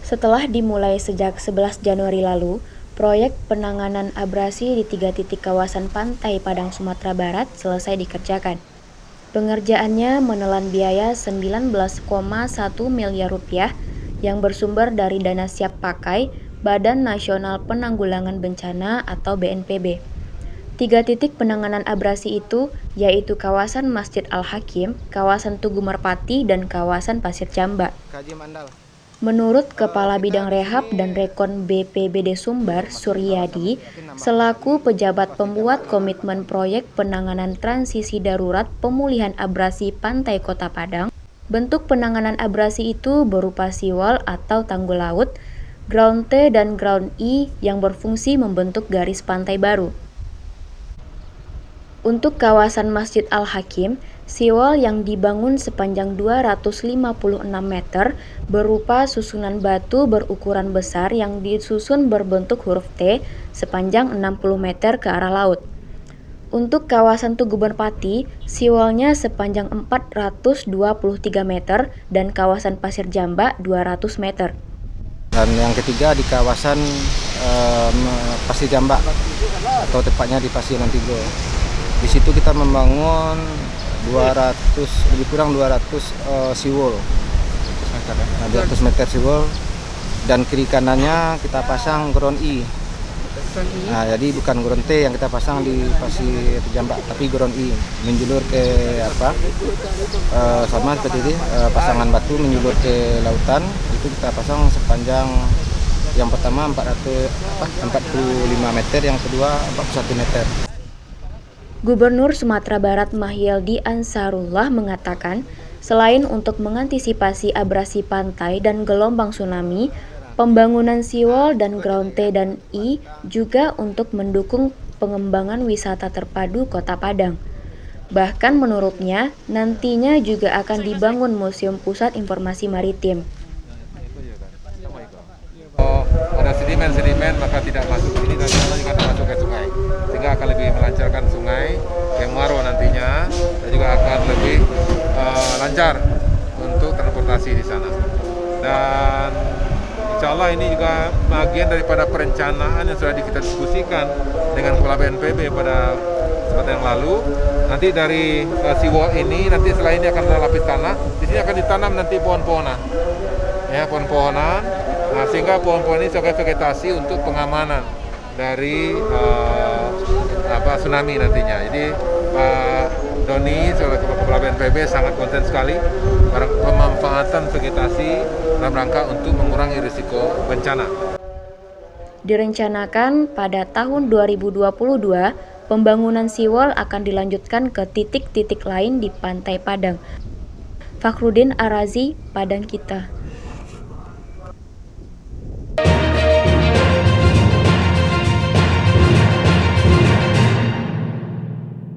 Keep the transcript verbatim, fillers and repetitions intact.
Setelah dimulai sejak sebelas Januari lalu, proyek penanganan abrasi di tiga titik kawasan pantai Padang Sumatera Barat selesai dikerjakan. Pengerjaannya menelan biaya sembilan belas koma satu miliar rupiah yang bersumber dari dana siap pakai Badan Nasional Penanggulangan Bencana atau B N P B. Tiga titik penanganan abrasi itu yaitu kawasan Masjid Al-Hakim, kawasan Tugu Merpati, dan kawasan Pasir Jamba. Menurut Kepala Bidang Rehab dan Rekon B P B D Sumbar, Suryadi, selaku pejabat pembuat komitmen proyek penanganan transisi darurat pemulihan abrasi pantai Kota Padang, bentuk penanganan abrasi itu berupa seawall atau tanggul laut, ground T dan ground I yang berfungsi membentuk garis pantai baru. Untuk kawasan Masjid Al-Hakim, seawall yang dibangun sepanjang dua ratus lima puluh enam meter berupa susunan batu berukuran besar yang disusun berbentuk huruf T sepanjang enam puluh meter ke arah laut. Untuk kawasan Tugu Merpati, seawall-nya sepanjang empat ratus dua puluh tiga meter dan kawasan Pasir Jamba dua ratus meter. Dan yang ketiga di kawasan um, Pasir Jamba atau tepatnya di Pasir Lantigo. Di situ kita membangun dua ratus, lebih kurang dua ratus uh, seawall, nah, dua ratus meter seawall, dan kiri kanannya kita pasang ground I. Nah, jadi bukan ground T yang kita pasang di Pasir Jamba, tapi ground I menjulur ke apa? Uh, sama seperti ini, uh, pasangan batu menjulur ke lautan. Itu kita pasang sepanjang yang pertama empat ratus, apa, empat puluh lima meter, yang kedua empat puluh satu meter. Gubernur Sumatera Barat Mahyeldi Ansarullah mengatakan, selain untuk mengantisipasi abrasi pantai dan gelombang tsunami, pembangunan seawall dan ground T dan I juga untuk mendukung pengembangan wisata terpadu Kota Padang. Bahkan menurutnya, nantinya juga akan dibangun Museum Pusat Informasi Maritim. Oh, ada sedimen-sedimen maka tidak masuk ke sini, nanti juga akan masuk ke sungai, sehingga akan lebih melancarkan sungai Kemuaro nantinya, dan juga akan lebih uh, lancar untuk transportasi di sana. Dan insya Allah ini juga bagian daripada perencanaan yang sudah kita diskusikan dengan Kepala B N P B pada saat yang lalu. Nanti dari uh, seawall ini, nanti setelah ini akan ada lapis tanah, di sini akan ditanam nanti pohon-pohonan, ya pohon-pohonan. Nah, sehingga pohon-pohon ini sebagai vegetasi untuk pengamanan dari uh, apa tsunami nantinya. Jadi Pak Doni sebagai Kepala B N P B sangat konsen sekali pemanfaatan vegetasi dalam rangka untuk mengurangi risiko bencana. Direncanakan pada tahun dua ribu dua puluh dua, pembangunan seawall akan dilanjutkan ke titik-titik lain di Pantai Padang. Fakhrudin Arazi, Padang Kita.